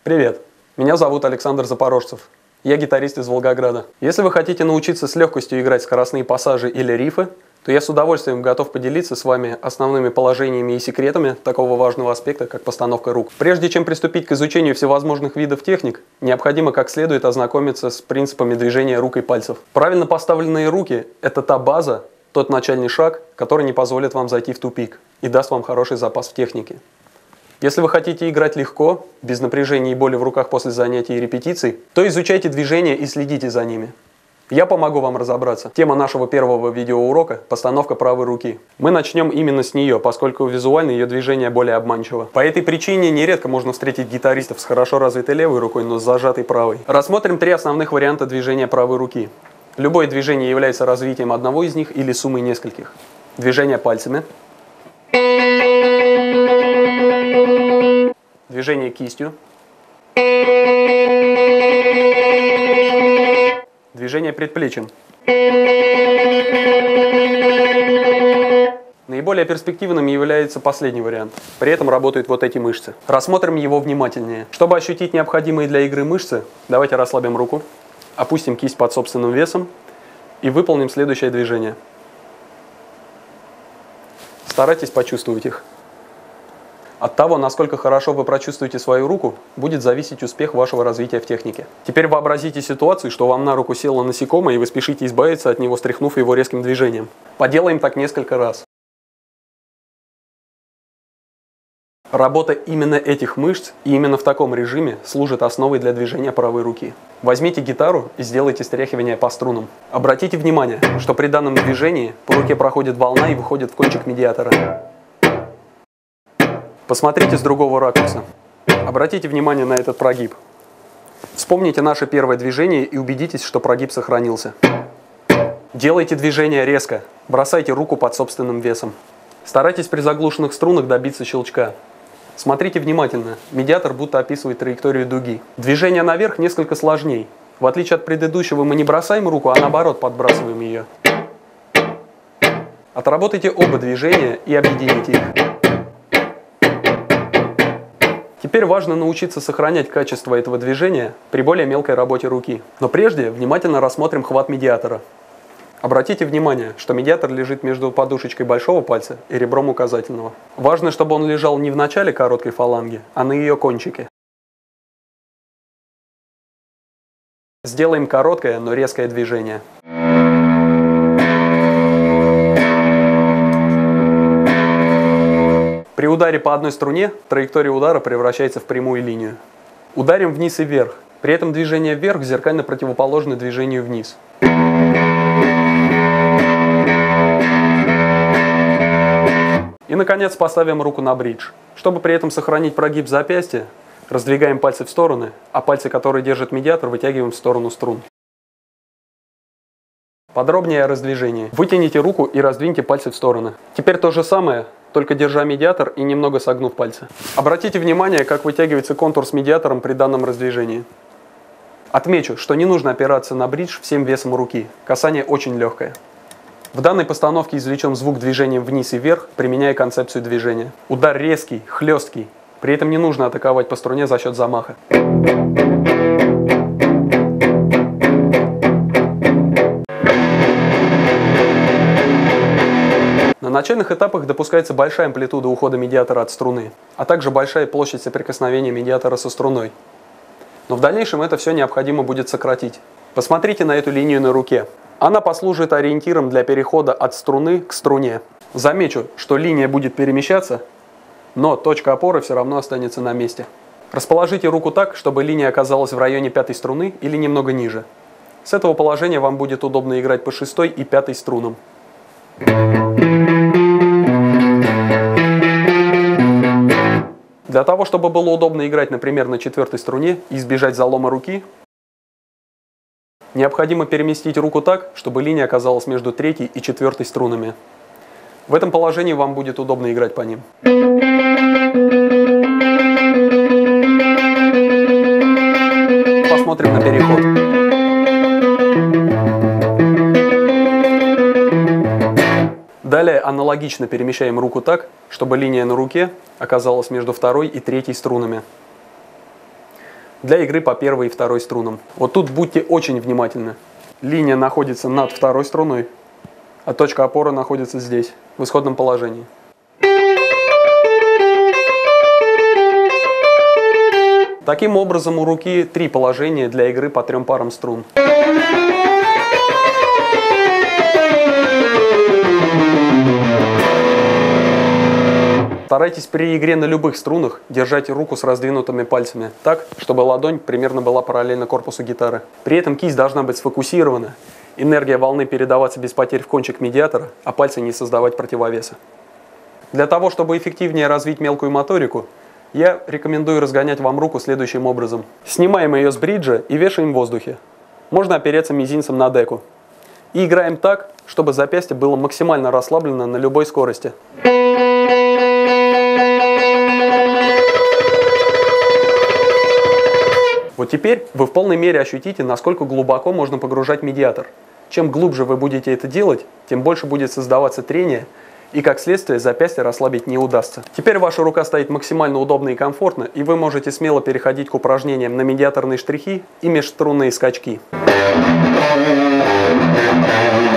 Привет, меня зовут Александр Запорожцев. Я гитарист из Волгограда. Если вы хотите научиться с легкостью играть скоростные пассажи или рифы, то я с удовольствием готов поделиться с вами основными положениями и секретами такого важного аспекта, как постановка рук. Прежде чем приступить к изучению всевозможных видов техник, необходимо как следует ознакомиться с принципами движения рук и пальцев. Правильно поставленные руки – это та база, тот начальный шаг, который не позволит вам зайти в тупик и даст вам хороший запас в технике. Если вы хотите играть легко, без напряжения и боли в руках после занятий и репетиций, то изучайте движения и следите за ними. Я помогу вам разобраться. Тема нашего первого видеоурока – постановка правой руки. Мы начнем именно с нее, поскольку визуально ее движение более обманчиво. По этой причине нередко можно встретить гитаристов с хорошо развитой левой рукой, но с зажатой правой. Рассмотрим три основных варианта движения правой руки. Любое движение является развитием одного из них или суммой нескольких. Движение пальцами. Движение кистью. Движение предплечьем. Наиболее перспективным является последний вариант. При этом работают вот эти мышцы. Рассмотрим его внимательнее. Чтобы ощутить необходимые для игры мышцы, давайте расслабим руку, опустим кисть под собственным весом и выполним следующее движение. Старайтесь почувствовать их. От того, насколько хорошо вы прочувствуете свою руку, будет зависеть успех вашего развития в технике. Теперь вообразите ситуацию, что вам на руку село насекомое, и вы спешите избавиться от него, стряхнув его резким движением. Поделаем так несколько раз. Работа именно этих мышц и именно в таком режиме служит основой для движения правой руки. Возьмите гитару и сделайте стряхивание по струнам. Обратите внимание, что при данном движении по руке проходит волна и выходит в кончик медиатора. Посмотрите с другого ракурса. Обратите внимание на этот прогиб. Вспомните наше первое движение и убедитесь, что прогиб сохранился. Делайте движение резко. Бросайте руку под собственным весом. Старайтесь при заглушенных струнах добиться щелчка. Смотрите внимательно. Медиатор будто описывает траекторию дуги. Движение наверх несколько сложней. В отличие от предыдущего, мы не бросаем руку, а наоборот подбрасываем ее. Отработайте оба движения и объедините их. Теперь важно научиться сохранять качество этого движения при более мелкой работе руки. Но прежде внимательно рассмотрим хват медиатора. Обратите внимание, что медиатор лежит между подушечкой большого пальца и ребром указательного. Важно, чтобы он лежал не в начале короткой фаланги, а на ее кончике. Сделаем короткое, но резкое движение. При ударе по одной струне траектория удара превращается в прямую линию. Ударим вниз и вверх. При этом движение вверх зеркально противоположно движению вниз. И, наконец, поставим руку на бридж. Чтобы при этом сохранить прогиб запястья, раздвигаем пальцы в стороны, а пальцы, которые держат медиатор, вытягиваем в сторону струн. Подробнее о раздвижении. Вытяните руку и раздвиньте пальцы в стороны. Теперь то же самое, только держа медиатор и немного согнув пальцы. Обратите внимание, как вытягивается контур с медиатором при данном раздвижении. Отмечу, что не нужно опираться на бридж всем весом руки. Касание очень легкое. В данной постановке извлечен звук движением вниз и вверх, применяя концепцию движения. Удар резкий, хлесткий. При этом не нужно атаковать по струне за счет замаха. На начальных этапах допускается большая амплитуда ухода медиатора от струны, а также большая площадь соприкосновения медиатора со струной. Но в дальнейшем это все необходимо будет сократить. Посмотрите на эту линию на руке. Она послужит ориентиром для перехода от струны к струне. Замечу, что линия будет перемещаться, но точка опоры все равно останется на месте. Расположите руку так, чтобы линия оказалась в районе пятой струны или немного ниже. С этого положения вам будет удобно играть по шестой и пятой струнам. Для того, чтобы было удобно играть, например, на четвертой струне и избежать залома руки, необходимо переместить руку так, чтобы линия оказалась между третьей и четвертой струнами. В этом положении вам будет удобно играть по ним. Посмотрим на переход. Далее аналогично перемещаем руку так, чтобы линия на руке оказалась между второй и третьей струнами. для игры по первой и второй струнам. Вот тут будьте очень внимательны. Линия находится над второй струной, а точка опоры находится здесь, в исходном положении. Таким образом, у руки 3 положения для игры по 3 парам струн. Старайтесь при игре на любых струнах держать руку с раздвинутыми пальцами, так, чтобы ладонь примерно была параллельна корпусу гитары. При этом кисть должна быть сфокусирована, энергия волны передаваться без потерь в кончик медиатора, а пальцы не создавать противовеса. Для того, чтобы эффективнее развить мелкую моторику, я рекомендую разгонять вам руку следующим образом. Снимаем ее с бриджа и вешаем в воздухе. Можно опереться мизинцем на деку. И играем так, чтобы запястье было максимально расслаблено на любой скорости. Вот теперь вы в полной мере ощутите, насколько глубоко можно погружать медиатор. Чем глубже вы будете это делать, тем больше будет создаваться трение, и как следствие запястье расслабить не удастся. Теперь ваша рука стоит максимально удобно и комфортно, и вы можете смело переходить к упражнениям на медиаторные штрихи и межструнные скачки.